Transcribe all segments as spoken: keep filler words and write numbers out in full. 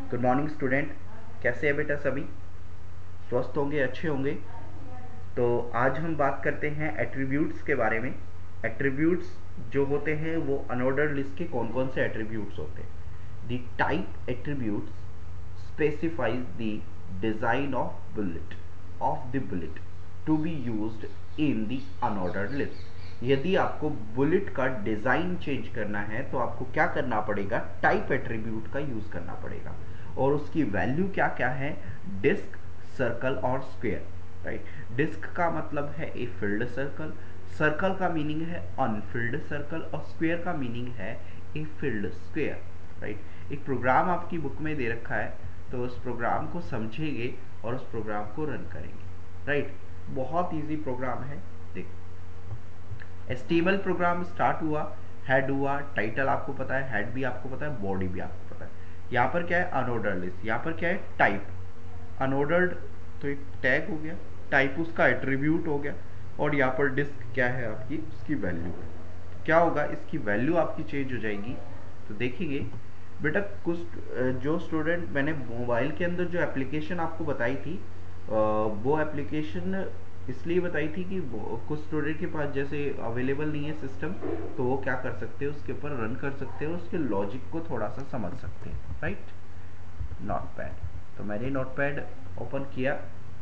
Good morning student, कैसे है बेटा? सभी स्वस्थ होंगे, अच्छे होंगे। तो आज हम बात करते हैं एट्रीब्यूट्स के बारे में। एट्रीब्यूट्स जो होते हैं वो अनऑर्डर्ड लिस्ट के कौन कौन से एट्रीब्यूट्स होते हैं। The type attributes specifies the design of bullet of the bullet to be used in the unordered list. यदि आपको बुलेट का डिजाइन चेंज करना है तो आपको क्या करना पड़ेगा? टाइप एट्रीब्यूट का यूज करना पड़ेगा। और उसकी वैल्यू क्या क्या है? डिस्क, सर्कल और स्क्वायर। राइट, डिस्क का मतलब है ए फिल्ड सर्कल, सर्कल का मीनिंग है अनफिल्ड सर्कल और स्क्वायर का मीनिंग है ए फिल्ड स्क्वायर। राइट, एक प्रोग्राम आपकी बुक में दे रखा है तो उस प्रोग्राम को समझेंगे और उस प्रोग्राम को रन करेंगे। राइट, बहुत इजी प्रोग्राम है। देखो, एचटीएमएल प्रोग्राम स्टार्ट हुआ, हेड हुआ, टाइटल आपको पता है, हेड भी आपको पता है, बॉडी भी आपको पता है। यहाँ पर क्या है? Unordered list. यहाँ पर क्या है? टाइप। अनऑर्डर्ड तो एक टैग हो गया, टाइप उसका एट्रीब्यूट हो गया, और यहाँ पर डिस्क क्या है आपकी? उसकी वैल्यू है। तो क्या होगा? इसकी वैल्यू आपकी चेंज हो जाएगी। तो देखेंगे बेटा, कुछ जो स्टूडेंट, मैंने मोबाइल के अंदर जो एप्लीकेशन आपको बताई थी वो एप्लीकेशन इसलिए बताई थी कि कुछ स्टूडेंट के पास जैसे अवेलेबल नहीं है सिस्टम, तो वो क्या कर सकते हैं, उसके ऊपर रन कर सकते हैं, उसके लॉजिक को थोड़ा सा समझ सकते हैं। Right, notepad. तो मैंने नोटपैड ओपन किया।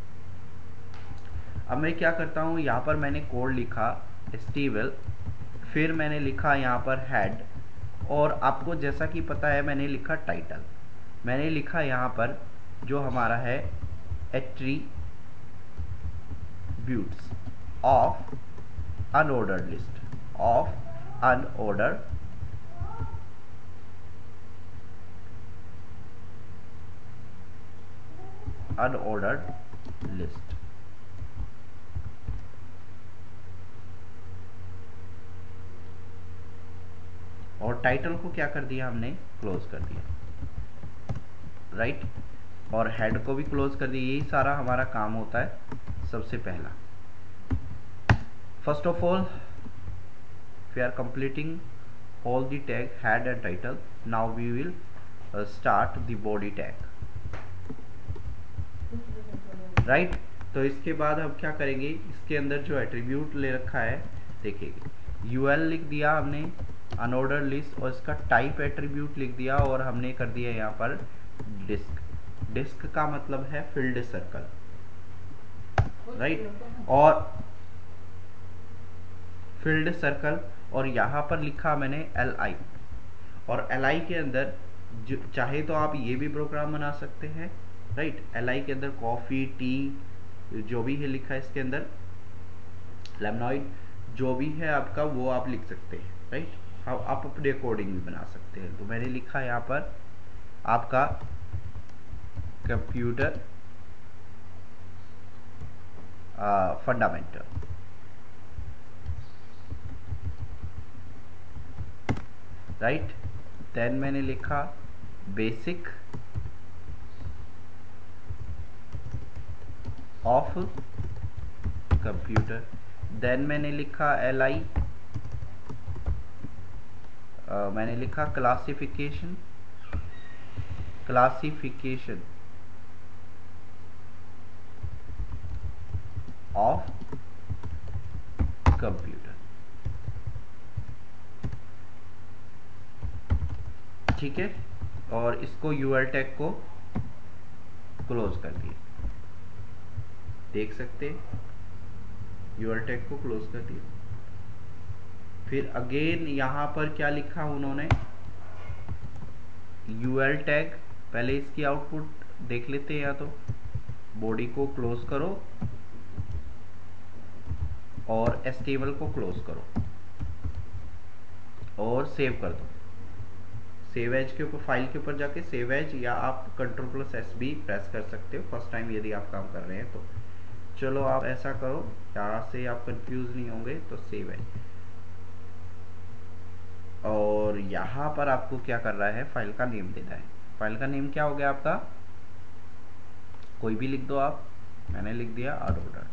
अब मैं क्या करता हूँ, यहाँ पर मैंने कोड लिखा एचटीएमएल, फिर मैंने लिखा यहाँ पर हेड, और आपको जैसा कि पता है मैंने लिखा टाइटल। मैंने लिखा यहाँ पर जो हमारा है attributes of unordered list of unordered unordered list. और टाइटल को क्या कर दिया हमने? क्लोज कर दिया। राइट, और हेड को भी क्लोज कर दिया। यही सारा हमारा काम होता है। सबसे पहला, first of all we are completing all the tag head and title. Now we will start the body tag. Right, तो इसके बाद हम क्या करेंगे, इसके अंदर जो एट्रीब्यूट ले रखा है देखिए, यूएल लिख दिया हमने अनऑर्डर्ड लिस्ट, और इसका टाइप एट्रीब्यूट लिख दिया, और हमने कर दिया यहाँ पर डिस्क। डिस्क का मतलब है फिल्ड सर्कल। राइट, और फिल्ड सर्कल, और यहाँ पर लिखा मैंने एल आई, और एल आई के अंदर जो चाहे तो आप ये भी प्रोग्राम बना सकते हैं। राइट, एल आई के अंदर कॉफी, टी, जो भी है लिखा है इसके अंदर, लेमनॉइड, जो भी है आपका वो आप लिख सकते हैं। राइट, आप अपने अकॉर्डिंग भी बना सकते हैं। तो मैंने लिखा यहाँ पर आपका कंप्यूटर फंडामेंटल। राइट, देन मैंने लिखा बेसिक ऑफ कंप्यूटर। देन मैंने लिखा एल आई, मैंने लिखा क्लासिफिकेशन क्लासिफिकेशन ऑफ कंप्यूटर। ठीक है, और इसको यूएल टैग को क्लोज कर दिया। देख सकते हैं, यूएल टैग को क्लोज कर दिया। फिर अगेन यहाँ पर क्या लिखा उन्होंने? UL tag. पहले इसकी आउटपुट देख लेते हैं। या तो बॉडी को क्लोज करो और एचटीएमएल को क्लोज करो और सेव कर दो। सेव एज के ऊपर, फाइल के ऊपर जाके सेव एज, या आप कंट्रोल प्लस एस भी प्रेस कर सकते हो फर्स्ट टाइम यदि आप काम कर रहे हैं तो। चलो आप ऐसा करो, यहाँ से आप कंफ्यूज नहीं होंगे। तो सेव एज, और यहाँ पर आपको क्या कर रहा है? फाइल का नेम देना है। फाइल का नेम क्या हो गया आपका? कोई भी लिख दो आप। मैंने लिख दिया अनऑर्डर्ड।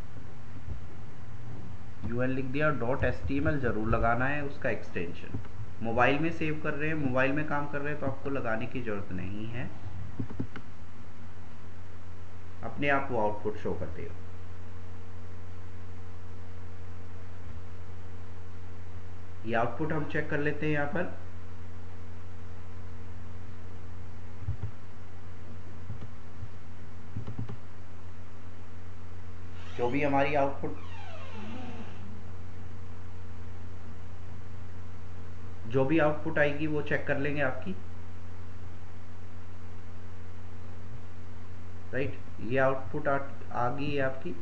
यूएल लिख दिया, डॉट एचटीएमएल जरूर लगाना है उसका एक्सटेंशन। मोबाइल में सेव कर रहे हैं, मोबाइल में काम कर रहे हैं तो आपको लगाने की जरूरत नहीं है। अपने आप वो आउटपुट शो कर देगा। ये आउटपुट हम चेक कर लेते हैं यहाँ पर। जो भी हमारी आउटपुट जो भी आउटपुट आएगी वो चेक कर लेंगे आपकी, राइट। ये आउटपुट आ, आ गई है आपकी।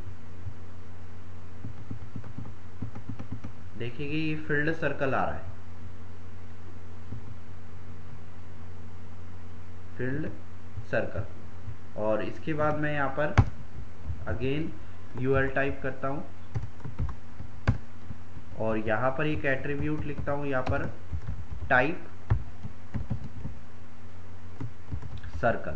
देखिए ये फील्ड सर्कल आ रहा है, फील्ड सर्कल। और इसके बाद मैं यहाँ पर अगेन यूएल टाइप करता हूँ और यहाँ पर एक एट्रीब्यूट लिखता हूँ, यहाँ पर टाइप सर्कल,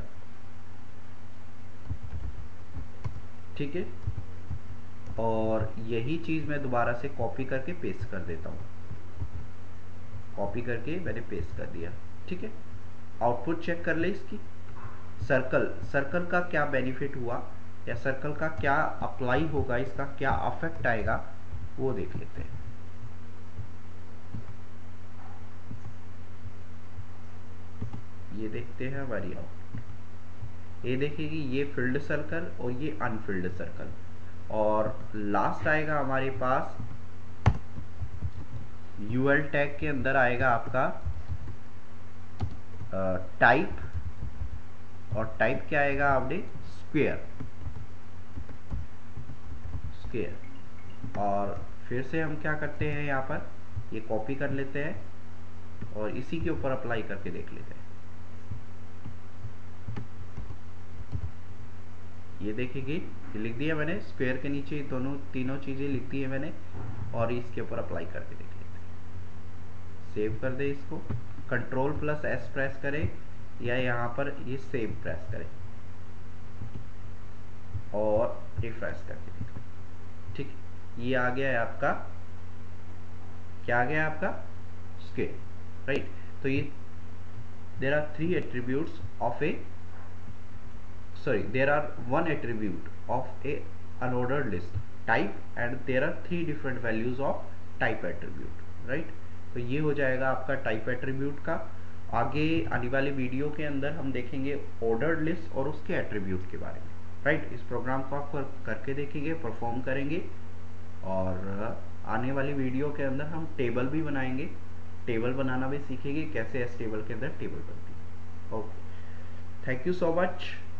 ठीक है। और यही चीज मैं दोबारा से कॉपी करके पेस्ट कर देता हूँ, कॉपी करके मैंने पेस्ट कर दिया, ठीक है। आउटपुट चेक कर ले इसकी। सर्कल सर्कल का क्या बेनिफिट हुआ या सर्कल का क्या अप्लाई होगा, इसका क्या अफेक्ट आएगा वो देख लेते हैं। ये देखते हैं हमारी आउटपुट। ये देखेगी ये फील्ड सर्कल और ये अनफिल्ड सर्कल। और लास्ट आएगा हमारे पास यूएल टैग के अंदर आएगा आपका टाइप, और टाइप क्या आएगा आपने स्क्वायर, स्क्वायर। और फिर से हम क्या करते हैं यहाँ पर ये कॉपी कर लेते हैं और इसी के ऊपर अप्लाई करके देख लेते हैं। ये देखेंगे ये लिख दिया मैंने, स्क्वायर के नीचे दोनों तीनों चीजें लिख दी है मैंने, और इसके ऊपर अप्लाई करके देख लेते हैं। सेव कर दे इसको, कंट्रोल प्लस एस प्रेस करें या यहाँ पर ये सेव प्रेस करें और रिफ्रेश करके देखें, ठीक। ये आ गया है आपका, क्या आ गया आपका स्क्वायर, राइट। तो ये there are three attributes of a sorry there are one attribute of a unordered list type and there are three different values of type attribute, right। तो ये हो जाएगा आपका टाइप एट्रीब्यूट का। आगे आने वाले वीडियो के अंदर हम देखेंगे ऑर्डर्ड लिस्ट और उसके एट्रीब्यूट के बारे में, राइट। इस प्रोग्राम को आप करके देखेंगे, परफॉर्म करेंगे, और आने वाली वीडियो के अंदर हम टेबल भी बनाएंगे, टेबल बनाना भी सीखेंगे, कैसे एस टेबल के अंदर टेबल बनती है। Okay, thank you so much.